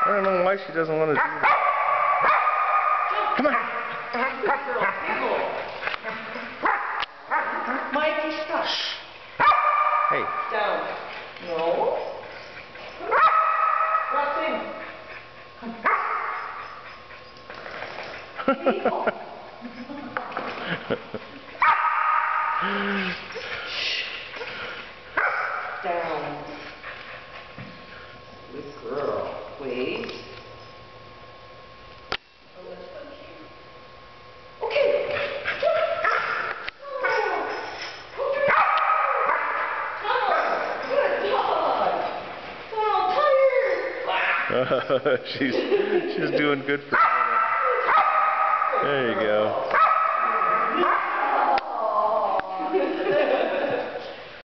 I don't know why she doesn't want to do that. Come on. Mikey, stop. Hey. Down. No. Roxanne. People. Down. Good girl. Wait. Okay. She's doing good for a minute. There you go.